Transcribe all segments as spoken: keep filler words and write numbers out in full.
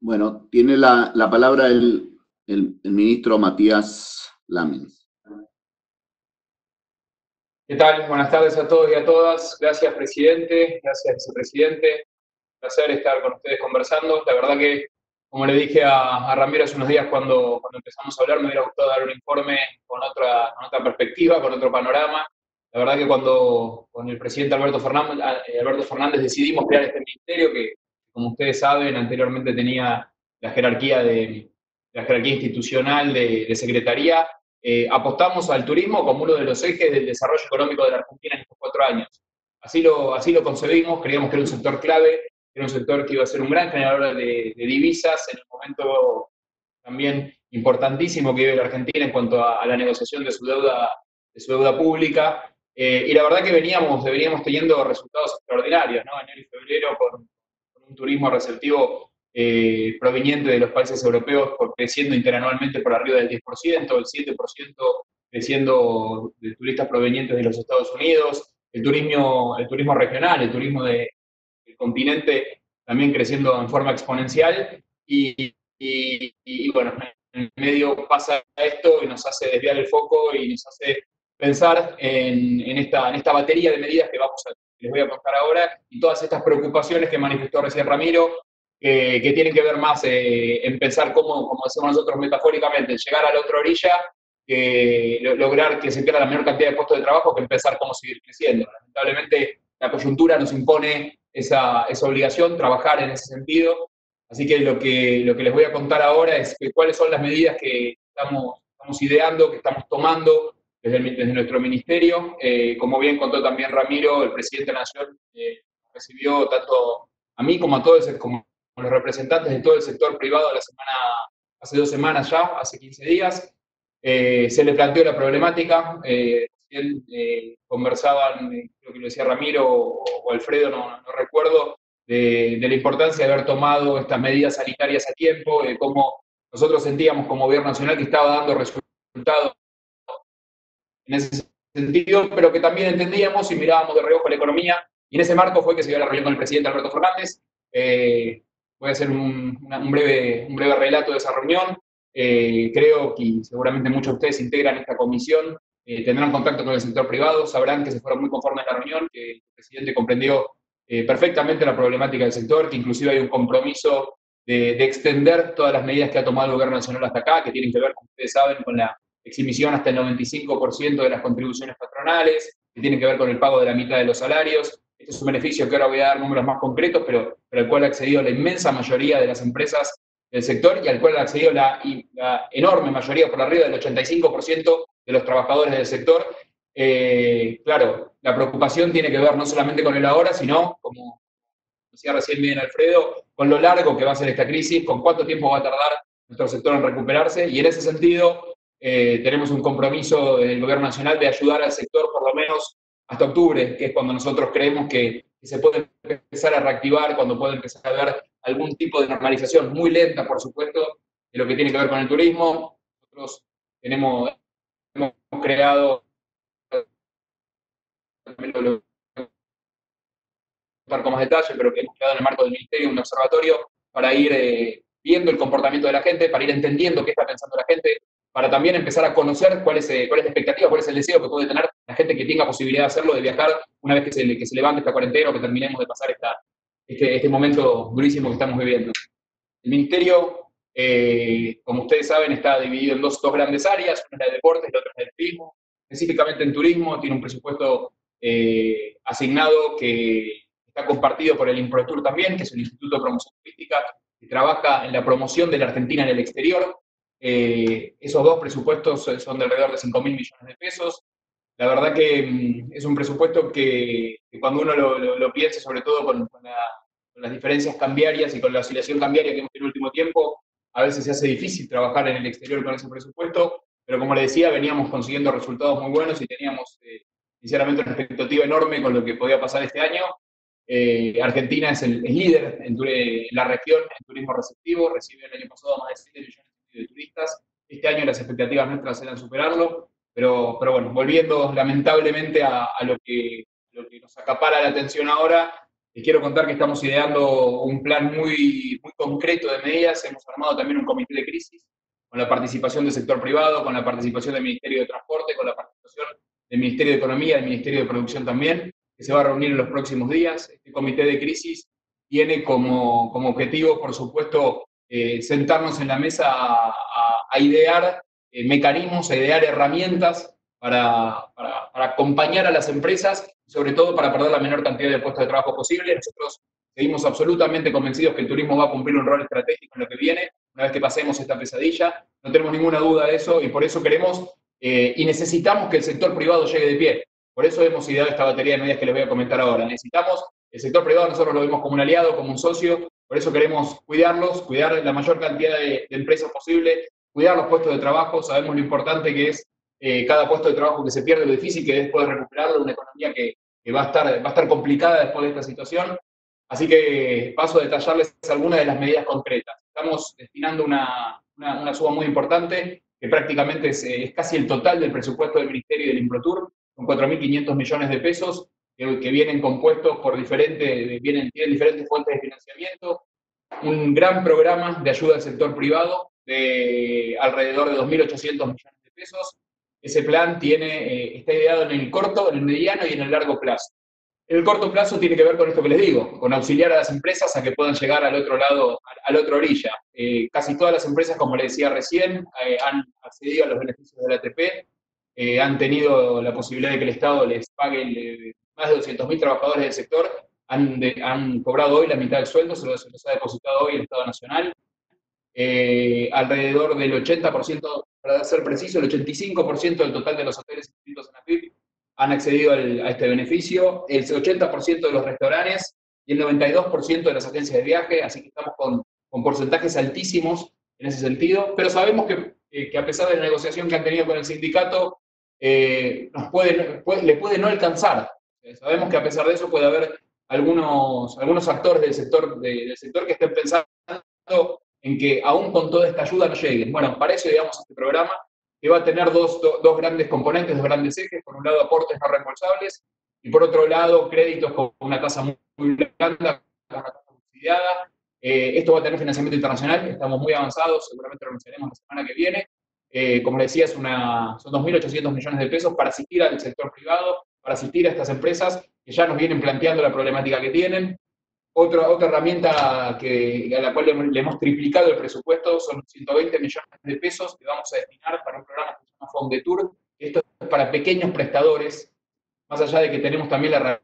Bueno, tiene la, la palabra el, el- el ministro Matías Lamens. ¿Qué tal? Buenas tardes a todos y a todas. Gracias, presidente. Gracias, vicepresidente. Un placer estar con ustedes conversando. La verdad que, como le dije a, a Ramiro hace unos días cuando, cuando empezamos a hablar, me hubiera gustado dar un informe con otra, con otra perspectiva, con otro panorama. La verdad que cuando con el presidente Alberto Fernández, eh, Alberto Fernández decidimos crear este ministerio que, como ustedes saben, anteriormente tenía la jerarquía, de, la jerarquía institucional de, de secretaría. Eh, apostamos al turismo como uno de los ejes del desarrollo económico de la Argentina en estos cuatro años. Así lo, así lo concebimos, creíamos que era un sector clave, que era un sector que iba a ser un gran generador de, de divisas en el momento también importantísimo que vive la Argentina en cuanto a, a la negociación de su deuda, de su deuda pública. Eh, y la verdad que veníamos, veníamos teniendo resultados extraordinarios, ¿no? Enero y febrero con, con un turismo receptivo eh, proveniente de los países europeos por, creciendo interanualmente por arriba del diez por ciento, el siete por ciento creciendo de turistas provenientes de los Estados Unidos, el turismo, el turismo regional, el turismo de, del continente también creciendo en forma exponencial. Y, y, y, bueno, en el medio pasa esto y nos hace desviar el foco y nos hace pensar en, en, esta, en esta batería de medidas que vamos a, les voy a contar ahora y todas estas preocupaciones que manifestó recién Ramiro, eh, que tienen que ver más eh, en pensar cómo, como decimos nosotros metafóricamente, llegar a la otra orilla, que lograr que se pierda la menor cantidad de puestos de trabajo, que empezar cómo seguir creciendo. Lamentablemente, la coyuntura nos impone esa, esa obligación, trabajar en ese sentido. Así que lo, que lo que les voy a contar ahora es que cuáles son las medidas que estamos, estamos ideando, que estamos tomando desde, el, desde nuestro ministerio. Eh, como bien contó también Ramiro, el presidente de la Nación eh, recibió tanto a mí como a todos, como a los representantes de todo el sector privado la semana, hace dos semanas ya, hace quince días. Eh, se le planteó la problemática. Eh, él, eh, conversaban, eh, creo que lo decía Ramiro o, o Alfredo, no, no recuerdo, de, de, la importancia de haber tomado estas medidas sanitarias a tiempo, de cómo nosotros sentíamos como gobierno nacional que estaba dando resultados en ese sentido, pero que también entendíamos y mirábamos de reojo la economía. Y en ese marco fue que se dio la reunión con el presidente Alberto Fernández. Eh, voy a hacer un, una, un, breve, un breve relato de esa reunión. Eh, creo que seguramente muchos de ustedes integran esta comisión, eh, tendrán contacto con el sector privado, sabrán que se fueron muy conformes a la reunión, que el presidente comprendió eh, perfectamente la problemática del sector, que inclusive hay un compromiso de, de extender todas las medidas que ha tomado el gobierno nacional hasta acá, que tienen que ver, como ustedes saben, con la exhibición hasta el noventa y cinco por ciento de las contribuciones patronales, que tienen que ver con el pago de la mitad de los salarios. Este es un beneficio que ahora voy a dar números más concretos, pero, pero al cual ha accedido la inmensa mayoría de las empresas del sector y al cual ha accedido la, la enorme mayoría, por arriba del ochenta y cinco por ciento de los trabajadores del sector. Eh, claro, la preocupación tiene que ver no solamente con el ahora, sino, como decía recién bien Alfredo, con lo largo que va a ser esta crisis, con cuánto tiempo va a tardar nuestro sector en recuperarse, y en ese sentido eh, tenemos un compromiso del Gobierno Nacional de ayudar al sector por lo menos hasta octubre, que es cuando nosotros creemos que, que se puede empezar a reactivar, cuando puede empezar a haber algún tipo de normalización, muy lenta, por supuesto, de lo que tiene que ver con el turismo. Nosotros tenemos, hemos creado con más detalle, pero que hemos creado en el marco del Ministerio un observatorio para ir eh, viendo el comportamiento de la gente, para ir entendiendo qué está pensando la gente, para también empezar a conocer cuál es, eh, cuál es la expectativa, cuál es el deseo que puede tener la gente que tenga posibilidad de hacerlo, de viajar una vez que se, que se levante esta cuarentena o que terminemos de pasar esta, este, este momento durísimo que estamos viviendo. El Ministerio, eh, como ustedes saben, está dividido en dos, dos grandes áreas, una es la de deportes y la otra es la de turismo. Específicamente en turismo tiene un presupuesto eh, asignado que está compartido por el INPROTUR también, que es el Instituto de Promoción Turística, que trabaja en la promoción de la Argentina en el exterior. Eh, esos dos presupuestos son de alrededor de cinco mil millones de pesos. La verdad que mm, es un presupuesto que, que cuando uno lo, lo, lo piensa, sobre todo con, con, la, con las diferencias cambiarias y con la oscilación cambiaria que hemos tenido en el último tiempo, a veces se hace difícil trabajar en el exterior con ese presupuesto, pero como le decía, veníamos consiguiendo resultados muy buenos y teníamos, eh, sinceramente, una expectativa enorme con lo que podía pasar este año. Eh, Argentina es el es líder en, en, la región en turismo receptivo, recibió el año pasado más de siete millones de turistas. Este año las expectativas nuestras eran superarlo, pero, pero bueno, volviendo lamentablemente a, a lo, que, lo que nos acapara la atención ahora, Les quiero contar que estamos ideando un plan muy, muy concreto de medidas. Hemos armado también un comité de crisis con la participación del sector privado, con la participación del Ministerio de Transporte, con la participación del Ministerio de Economía, del Ministerio de Producción también, que se va a reunir en los próximos días. Este comité de crisis tiene como, como objetivo, por supuesto, eh, sentarnos en la mesa a, a, a idear eh, mecanismos, a idear herramientas para, para, para acompañar a las empresas, sobre todo para perder la menor cantidad de puestos de trabajo posible. Nosotros seguimos absolutamente convencidos que el turismo va a cumplir un rol estratégico en lo que viene, una vez que pasemos esta pesadilla. No tenemos ninguna duda de eso y por eso queremos eh, y necesitamos que el sector privado llegue de pie. Por eso hemos ideado esta batería de medidas que les voy a comentar ahora. Necesitamos, el sector privado nosotros lo vemos como un aliado, como un socio, por eso queremos cuidarlos, cuidar la mayor cantidad de, de empresas posible, cuidar los puestos de trabajo. Sabemos lo importante que es eh, cada puesto de trabajo que se pierde, lo difícil que es poder recuperarlo, una economía que, que va, a estar, va a estar complicada después de esta situación. Así que paso a detallarles algunas de las medidas concretas. Estamos destinando una, una, una suma muy importante, que prácticamente es, es casi el total del presupuesto del Ministerio y del Improtur, con cuatro mil quinientos millones de pesos, que, que vienen compuestos por diferentes, vienen, tienen diferentes fuentes de financiamiento, un gran programa de ayuda al sector privado de alrededor de dos mil ochocientos millones de pesos. Ese plan tiene, eh, está ideado en el corto, en el mediano y en el largo plazo. En el corto plazo tiene que ver con esto que les digo, con auxiliar a las empresas a que puedan llegar al otro lado, a la otra orilla. Eh, casi todas las empresas, como les decía recién, eh, han accedido a los beneficios del A T P, eh, han tenido la posibilidad de que el Estado les pague eh, más de doscientos mil trabajadores del sector, han, de, han cobrado hoy la mitad del sueldo, se los, se los ha depositado hoy el Estado Nacional. Eh, alrededor del ochenta por ciento, para ser preciso, el ochenta y cinco por ciento del total de los hoteles inscritos en AFIP han accedido al, a este beneficio, el ochenta por ciento de los restaurantes y el noventa y dos por ciento de las agencias de viaje, así que estamos con, con porcentajes altísimos en ese sentido, pero sabemos que, eh, que a pesar de la negociación que han tenido con el sindicato, eh, nos puede, puede, le puede no alcanzar. Eh, sabemos que a pesar de eso puede haber algunos, algunos actores del sector, de, del sector que estén pensando en que aún con toda esta ayuda no lleguen. Bueno, para eso digamos este programa, que va a tener dos, do, dos grandes componentes, dos grandes ejes. Por un lado, aportes no reembolsables, y por otro lado, créditos con una tasa muy, muy blanda, con una tasa subsidiada. Eh, esto va a tener financiamiento internacional, estamos muy avanzados, seguramente lo anunciaremos la semana que viene. Eh, como les decía, es una, son dos mil ochocientos millones de pesos para asistir al sector privado, para asistir a estas empresas que ya nos vienen planteando la problemática que tienen. Otra, otra herramienta que, a la cual le, le hemos triplicado el presupuesto son ciento veinte millones de pesos que vamos a destinar para un programa que se llama Fondetour. Esto es para pequeños prestadores, más allá de que tenemos también la herramienta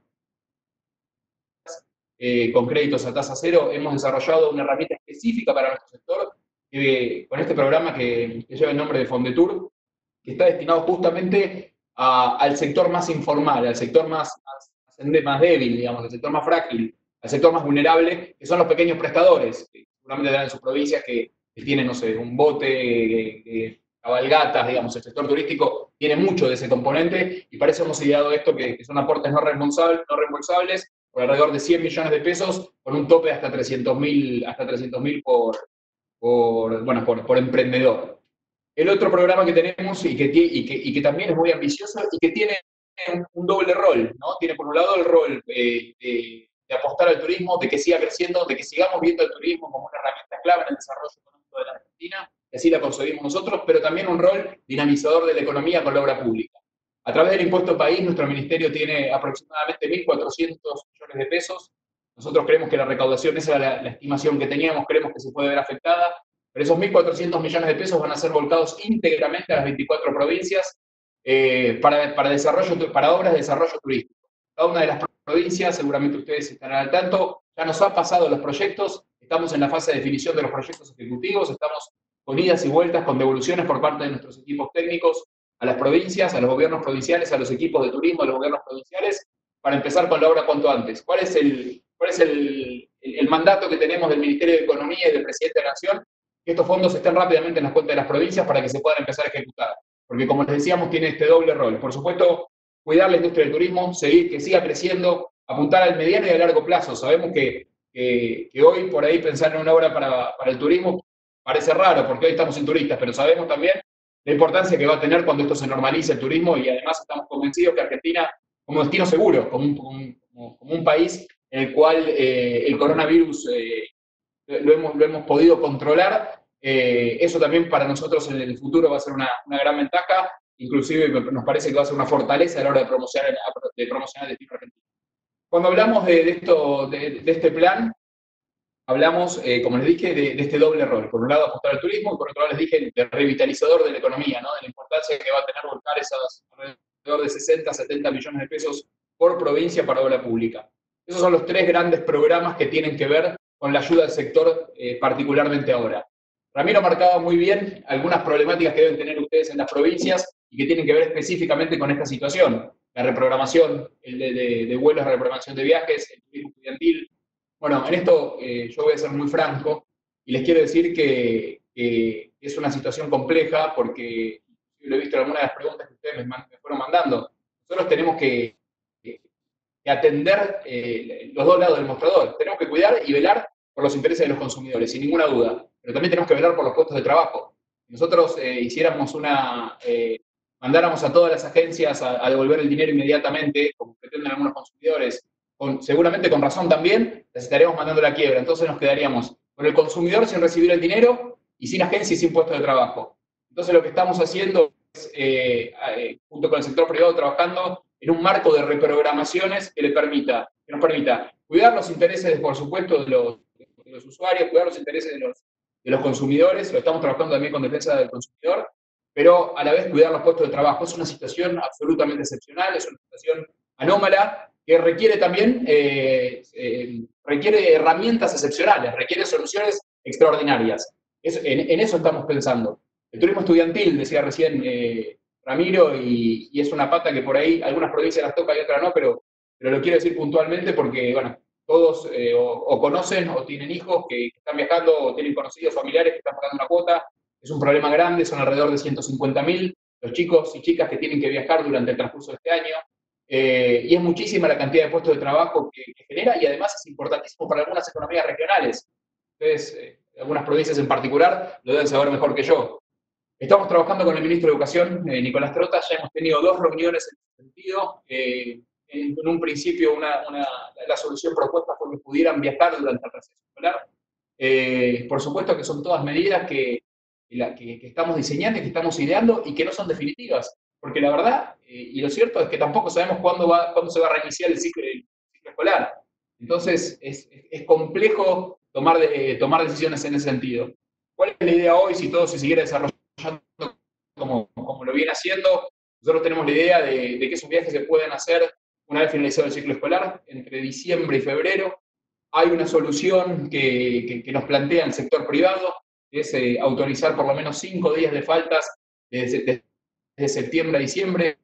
eh, con créditos a tasa cero, hemos desarrollado una herramienta específica para nuestro sector, que, con este programa que, que lleva el nombre de Fondetour, que está destinado justamente a, al sector más informal, al sector más, más, más débil, digamos, al sector más frágil, al sector más vulnerable, que son los pequeños prestadores, que seguramente tendrán en sus provincias que, que tienen, no sé, un bote, que, que, cabalgatas, digamos, el sector turístico tiene mucho de ese componente, y para eso hemos ideado esto, que, que son aportes no reembolsables, no reembolsables, por alrededor de cien millones de pesos, con un tope de hasta trescientos mil por, por, bueno, por, por emprendedor. El otro programa que tenemos y que, y que, y que también es muy ambicioso y que tiene un, un doble rol, ¿no? Tiene por un lado el rol eh, de, de apostar al turismo, de que siga creciendo, de que sigamos viendo el turismo como una herramienta clave en el desarrollo económico de la Argentina, que así la concebimos nosotros, pero también un rol dinamizador de la economía con la obra pública. A través del impuesto país, nuestro ministerio tiene aproximadamente mil cuatrocientos millones de pesos. Nosotros creemos que la recaudación, esa era la, la estimación que teníamos, creemos que se puede ver afectada, pero esos mil cuatrocientos millones de pesos van a ser volcados íntegramente a las veinticuatro provincias eh, para, para, desarrollo, para obras de desarrollo turístico. Cada una de las provincias, seguramente ustedes estarán al tanto, ya nos ha pasado los proyectos, estamos en la fase de definición de los proyectos ejecutivos, estamos con idas y vueltas, con devoluciones por parte de nuestros equipos técnicos a las provincias, a los gobiernos provinciales, a los equipos de turismo de los gobiernos provinciales, para empezar con la obra cuanto antes. ¿Cuál es el, cuál es el, el, el mandato que tenemos del Ministerio de Economía y del Presidente de la Nación? Que estos fondos estén rápidamente en las cuentas de las provincias para que se puedan empezar a ejecutar. Porque, como les decíamos, tiene este doble rol. Por supuesto, cuidar la industria del turismo, seguir, que siga creciendo, apuntar al mediano y al largo plazo. Sabemos que, que, que hoy, por ahí, pensar en una obra para, para el turismo parece raro, porque hoy estamos sin turistas, pero sabemos también la importancia que va a tener cuando esto se normalice el turismo, y además estamos convencidos que Argentina, como destino seguro, como un, como, como un país en el cual eh, el coronavirus eh, lo, hemos, lo hemos podido controlar. Eh, eso también para nosotros en el futuro va a ser una, una gran ventaja, inclusive nos parece que va a ser una fortaleza a la hora de promocionar, de promocionar el destino argentino. Cuando hablamos de, de, esto, de, de este plan, hablamos, eh, como les dije, de, de este doble rol. Por un lado, apostar al turismo, y por otro lado, les dije, de revitalizador de la economía, ¿no? De la importancia que va a tener volcar esas alrededor de sesenta, setenta millones de pesos por provincia para obra pública. Esos son los tres grandes programas que tienen que ver con la ayuda al sector, eh, particularmente ahora. Ramiro marcaba muy bien algunas problemáticas que deben tener ustedes en las provincias y que tienen que ver específicamente con esta situación. La reprogramación el de, de, de vuelos, la reprogramación de viajes, el turismo estudiantil. Bueno, en esto eh, yo voy a ser muy franco y les quiero decir que, que es una situación compleja porque yo lo he visto en algunas de las preguntas que ustedes me, me fueron mandando. Nosotros tenemos que, que, que atender eh, los dos lados del mostrador. Tenemos que cuidar y velar por los intereses de los consumidores, sin ninguna duda. Pero también tenemos que velar por los puestos de trabajo. Si nosotros eh, hiciéramos una... Eh, mandáramos a todas las agencias a, a devolver el dinero inmediatamente, como pretenden algunos consumidores, con, seguramente con razón también, les estaríamos mandando la quiebra. Entonces nos quedaríamos con el consumidor sin recibir el dinero y sin agencia y sin puesto de trabajo. Entonces lo que estamos haciendo es, eh, eh, junto con el sector privado, trabajando en un marco de reprogramaciones que, le permita, que nos permita cuidar los intereses, por supuesto, de los, de los usuarios, cuidar los intereses de los, de los consumidores. Lo estamos trabajando también con defensa del consumidor, pero a la vez cuidar los puestos de trabajo. Es una situación absolutamente excepcional, es una situación anómala, que requiere también eh, eh, requiere herramientas excepcionales, requiere soluciones extraordinarias. Es, en, en eso estamos pensando. El turismo estudiantil, decía recién eh, Ramiro, y, y es una pata que por ahí algunas provincias las toca y otras no, pero, pero lo quiero decir puntualmente porque, bueno, todos eh, o, o conocen o tienen hijos que, que están viajando o tienen conocidos familiares que están pagando una cuota. Es un problema grande, son alrededor de ciento cincuenta mil los chicos y chicas que tienen que viajar durante el transcurso de este año. Eh, y es muchísima la cantidad de puestos de trabajo que, que genera y además es importantísimo para algunas economías regionales. Ustedes, eh, algunas provincias en particular, lo deben saber mejor que yo. Estamos trabajando con el ministro de Educación, eh, Nicolás Trota, ya hemos tenido dos reuniones en ese sentido. Eh, en, en un principio, una, una, la solución propuesta fue que pudieran viajar durante el receso escolar. Eh, por supuesto que son todas medidas que, que, que estamos diseñando y que estamos ideando y que no son definitivas. Porque la verdad, eh, y lo cierto es que tampoco sabemos cuándo, va, cuándo se va a reiniciar el ciclo, el ciclo escolar. Entonces, es, es, es complejo tomar, de, eh, tomar decisiones en ese sentido. ¿Cuál es la idea hoy si todo se siguiera desarrollando como, como lo viene haciendo? Nosotros tenemos la idea de, de que esos viajes se pueden hacer una vez finalizado el ciclo escolar, entre diciembre y febrero. Hay una solución que, que, que nos plantea el sector privado, que es eh, autorizar por lo menos cinco días de faltas desde, desde de septiembre a diciembre.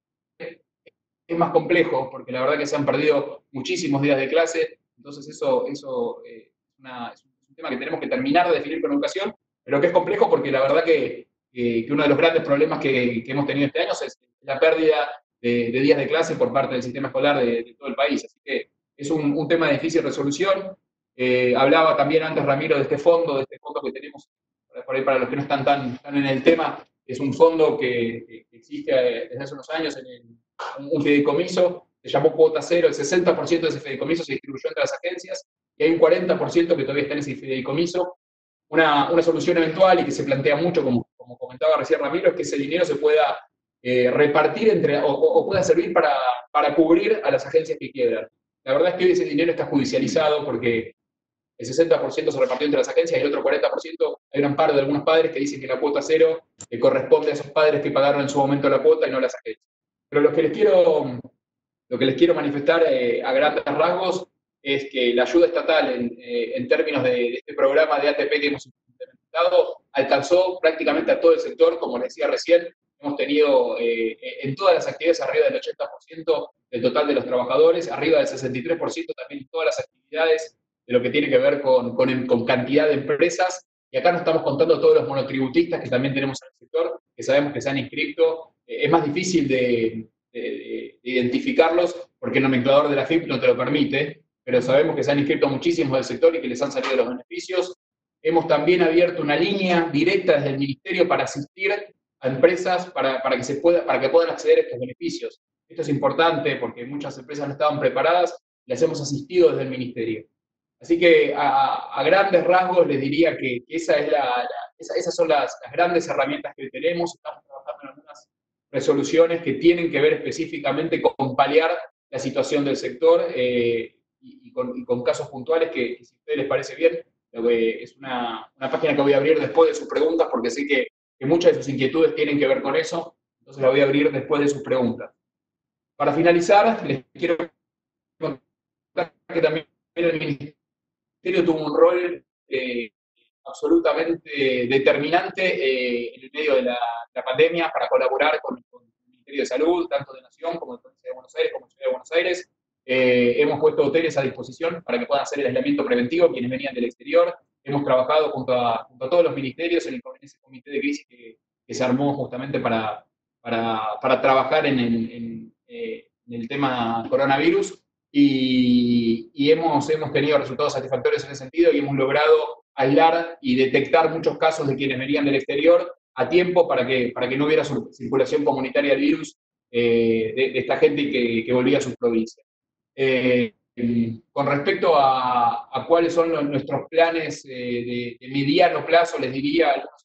Es más complejo, porque la verdad que se han perdido muchísimos días de clase, entonces eso, eso eh, una, es un tema que tenemos que terminar de definir con educación, pero que es complejo porque la verdad que, que, que uno de los grandes problemas que, que hemos tenido este año es la pérdida de, de días de clase por parte del sistema escolar de, de todo el país, así que es un, un tema de difícil resolución. Eh, hablaba también antes Ramiro de este fondo, de este fondo que tenemos, por ahí para los que no están tan, tan en el tema, es un fondo que, que existe desde hace unos años, en el, un fideicomiso, se llamó Cuota Cero, el sesenta por ciento de ese fideicomiso se distribuyó entre las agencias, y hay un cuarenta por ciento que todavía está en ese fideicomiso. Una, una solución eventual y que se plantea mucho, como, como comentaba recién Ramiro, es que ese dinero se pueda eh, repartir entre, o, o pueda servir para, para cubrir a las agencias que quiebran. La verdad es que hoy ese dinero está judicializado porque el sesenta por ciento se repartió entre las agencias y el otro cuarenta por ciento hay un amparo de algunos padres que dicen que la cuota cero le corresponde a esos padres que pagaron en su momento la cuota y no las agencias. Pero lo que les quiero, lo que les quiero manifestar eh, a grandes rasgos es que la ayuda estatal en, eh, en términos de, de este programa de A T P que hemos implementado alcanzó prácticamente a todo el sector, como les decía recién, hemos tenido eh, en todas las actividades arriba del ochenta por ciento del total de los trabajadores, arriba del sesenta y tres por ciento también en todas las actividades de lo que tiene que ver con, con, con cantidad de empresas, y acá no estamos contando todos los monotributistas que también tenemos en el sector, que sabemos que se han inscrito. Eh, es más difícil de, de, de identificarlos porque el nomenclador de la F I P no te lo permite, pero sabemos que se han inscrito muchísimos del sector y que les han salido los beneficios. Hemos también abierto una línea directa desde el Ministerio para asistir a empresas para, para, que, se pueda, para que puedan acceder a estos beneficios. Esto es importante porque muchas empresas no estaban preparadas las hemos asistido desde el Ministerio. Así que a, a grandes rasgos les diría que, que esa es la, la, esa, esas son las, las grandes herramientas que tenemos. Estamos trabajando en algunas resoluciones que tienen que ver específicamente con paliar la situación del sector eh, y, y, con, y, con, casos puntuales que, que, si a ustedes les parece bien, es una, una página que voy a abrir después de sus preguntas porque sé que, que muchas de sus inquietudes tienen que ver con eso, entonces la voy a abrir después de sus preguntas. Para finalizar, les quiero contar que también el Ministerio tuvo un rol eh, absolutamente determinante eh, en el medio de la, la, pandemia para colaborar con, con el Ministerio de Salud, tanto de Nación como de Provincia de Buenos Aires, como de Ciudad de Buenos Aires. Eh, hemos puesto hoteles a disposición para que puedan hacer el aislamiento preventivo quienes venían del exterior. Hemos trabajado junto a, junto a todos los ministerios en, el, en ese comité de crisis que, que se armó justamente para, para, para trabajar en el, en, eh, en el tema coronavirus. Y, y hemos, hemos tenido resultados satisfactorios en ese sentido y hemos logrado aislar y detectar muchos casos de quienes venían del exterior a tiempo para que, para que no hubiera circulación comunitaria del virus eh, de, de esta gente que, que volvía a sus provincias. Eh, con respecto a, a cuáles son los, nuestros planes eh, de, de mediano plazo, les diría algunos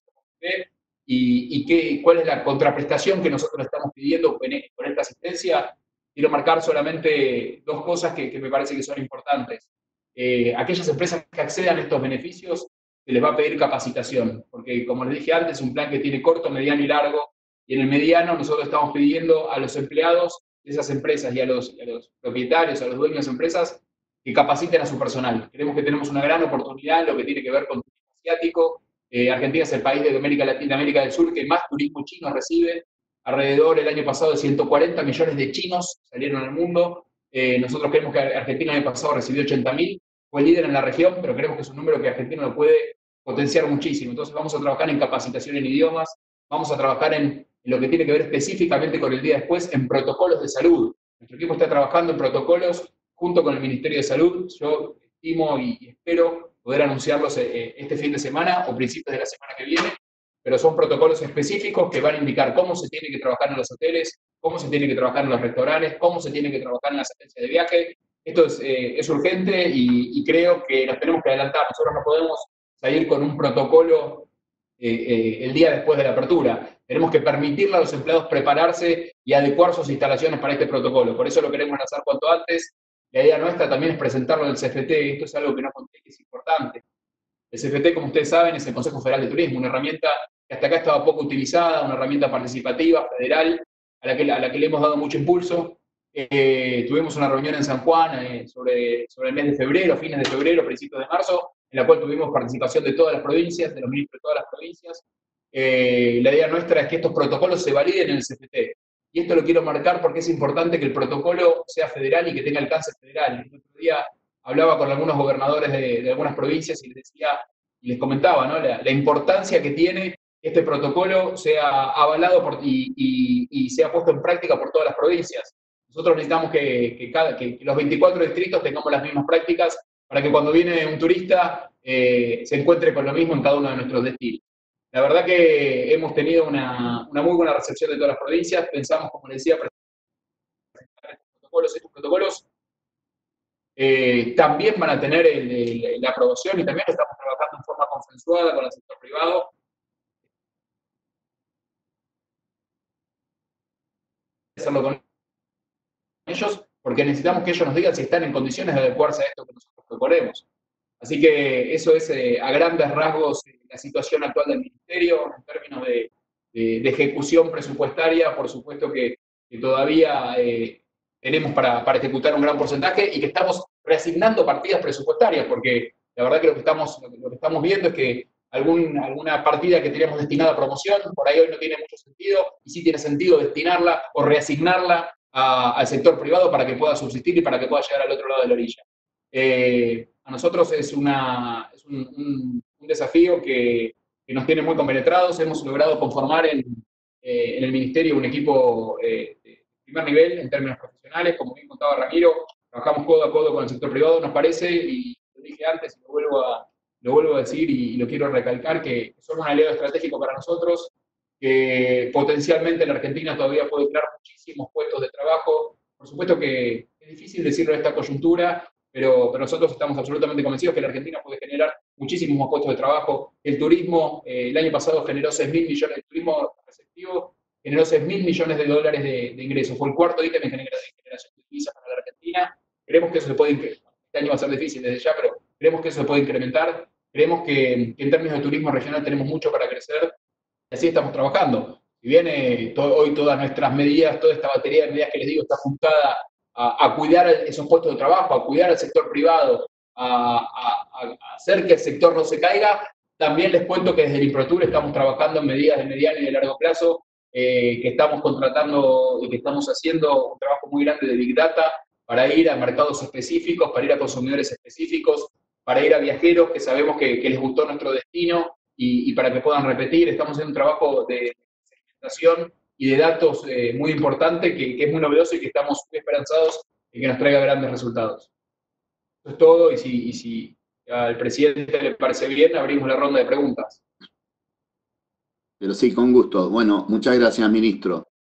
y, y qué, cuál es la contraprestación que nosotros estamos pidiendo con, con esta asistencia. Quiero marcar solamente dos cosas que, que me parece que son importantes. Eh, aquellas empresas que accedan a estos beneficios, se les va a pedir capacitación, porque como les dije antes, es un plan que tiene corto, mediano y largo, y en el mediano nosotros estamos pidiendo a los empleados de esas empresas y a los, a los propietarios, a los dueños de empresas, que capaciten a su personal. Creemos que tenemos una gran oportunidad en lo que tiene que ver con turismo asiático. Eh, Argentina es el país de América Latina, América del Sur que más turismo chino recibe. Alrededor el año pasado de ciento cuarenta millones de chinos salieron al mundo. Eh, nosotros creemos que Argentina el año pasado recibió ochenta mil, fue líder en la región, pero creemos que es un número que Argentina lo puede potenciar muchísimo. Entonces vamos a trabajar en capacitación en idiomas, vamos a trabajar en, en lo que tiene que ver específicamente con el día después, en protocolos de salud. Nuestro equipo está trabajando en protocolos junto con el Ministerio de Salud. Yo estimo y, y espero poder anunciarlos eh, este fin de semana o principios de la semana que viene, pero son protocolos específicos que van a indicar cómo se tiene que trabajar en los hoteles, cómo se tiene que trabajar en los restaurantes, cómo se tiene que trabajar en las agencias de viaje. Esto es, eh, es urgente y, y creo que nos tenemos que adelantar. Nosotros no podemos salir con un protocolo eh, eh, el día después de la apertura. Tenemos que permitirle a los empleados prepararse y adecuar sus instalaciones para este protocolo. Por eso lo queremos lanzar cuanto antes. La idea nuestra también es presentarlo en el C F T. Esto es algo que no conté, que es importante. El C F T, como ustedes saben, es el Consejo Federal de Turismo, una herramienta que hasta acá estaba poco utilizada, una herramienta participativa, federal, a la que, a la que le hemos dado mucho impulso. Eh, tuvimos una reunión en San Juan eh, sobre, sobre el mes de febrero, fines de febrero, principios de marzo, en la cual tuvimos participación de todas las provincias, de los ministros de todas las provincias. Eh, la idea nuestra es que estos protocolos se validen en el C F T. Y esto lo quiero marcar porque es importante que el protocolo sea federal y que tenga alcance federal. El otro día hablaba con algunos gobernadores de, de algunas provincias y les decía, y les comentaba, ¿no? la, la importancia que tiene que este protocolo sea avalado por, y, y, y sea puesto en práctica por todas las provincias. Nosotros necesitamos que, que, cada, que los veinticuatro distritos tengamos las mismas prácticas para que cuando viene un turista eh, se encuentre con lo mismo en cada uno de nuestros destinos. La verdad que hemos tenido una, una muy buena recepción de todas las provincias. Pensamos, como les decía, presentar estos protocolos, estos protocolos Eh, también van a tener el, el, la aprobación y también lo estamos trabajando en forma consensuada con el sector privado. Hacerlo con ellos, porque necesitamos que ellos nos digan si están en condiciones de adecuarse a esto que nosotros proponemos. Así que eso es eh, a grandes rasgos eh, la situación actual del Ministerio en términos de, de, de ejecución presupuestaria. Por supuesto que, que todavía eh, tenemos para, para ejecutar un gran porcentaje y que estamos reasignando partidas presupuestarias, porque la verdad que lo que estamos, lo que, lo que estamos viendo es que algún, alguna partida que teníamos destinada a promoción, por ahí hoy no tiene mucho sentido, y sí tiene sentido destinarla o reasignarla a, al sector privado para que pueda subsistir y para que pueda llegar al otro lado de la orilla. Eh, a nosotros es, una, es un, un, un desafío que, que nos tiene muy compenetrados. Hemos logrado conformar en, eh, en el Ministerio un equipo eh, de primer nivel en términos profesionales. Como bien contaba Ramiro, trabajamos codo a codo con el sector privado, nos parece, y lo dije antes y lo vuelvo a, lo vuelvo a decir y, y lo quiero recalcar, que son un aliado estratégico para nosotros, que potencialmente en la Argentina todavía puede crear muchísimos puestos de trabajo. Por supuesto que Es difícil decirlo en esta coyuntura, pero, pero nosotros estamos absolutamente convencidos que la Argentina puede generar muchísimos más puestos de trabajo. El turismo, eh, el año pasado generó seis mil millones, el turismo receptivo generó seis mil millones de dólares de, de ingresos. Fue el cuarto ítem en generación de divisas para la Argentina. Creemos que eso se puede incrementar. Este año va a ser difícil desde ya, pero creemos que eso se puede incrementar. Creemos que, que en términos de turismo regional tenemos mucho para crecer y así estamos trabajando. Si bien eh, to, hoy todas nuestras medidas, toda esta batería de medidas que les digo está apuntada a, a cuidar esos puestos de trabajo, a cuidar al sector privado, a, a, a hacer que el sector no se caiga, también les cuento que desde el INPROTUR estamos trabajando en medidas de mediano y de largo plazo, eh, que estamos contratando y que estamos haciendo un trabajo muy grande de Big Data para ir a mercados específicos, para ir a consumidores específicos, para ir a viajeros que sabemos que, que les gustó nuestro destino y, y para que puedan repetir. Estamos haciendo un trabajo de segmentación y de datos eh, muy importante que, que es muy novedoso y que estamos muy esperanzados en que nos traiga grandes resultados. Eso es todo, y si, y si al presidente le parece bien, abrimos la ronda de preguntas. Pero sí, con gusto. Bueno, muchas gracias, ministro.